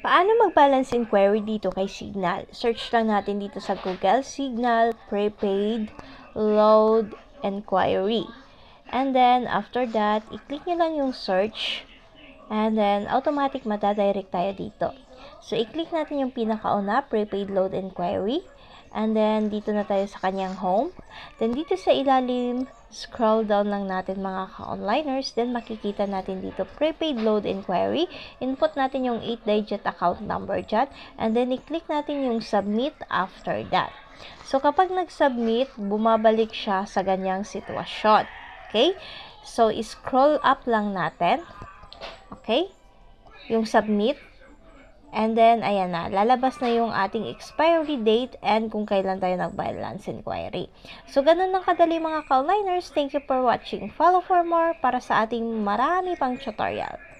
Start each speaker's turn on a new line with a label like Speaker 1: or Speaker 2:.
Speaker 1: Paano mag-balance inquiry dito kay Signal? Search lang natin dito sa Google, Signal, prepaid, load, inquiry. And then, after that, i-click nyo lang yung search. And then, automatic matadirect tayo dito. So, i-click natin yung pinakauna, prepaid load inquiry. And then, dito na tayo sa kanyang home. Then, dito sa ilalim, scroll down lang natin mga ka-onliners. Then, makikita natin dito, prepaid load inquiry. Input natin yung 8-digit account number dyan. And then, i-click natin yung submit after that. So, kapag nag-submit, bumabalik siya sa ganyang sitwasyon. Okay? So, scroll up lang natin. Okay? Yung submit. And then, ayan na, lalabas na yung ating expiry date and kung kailan tayo nag-balance inquiry. So, ganun lang kadali mga ka-onliners. Thank you for watching. Follow for more para sa ating marami pang tutorial.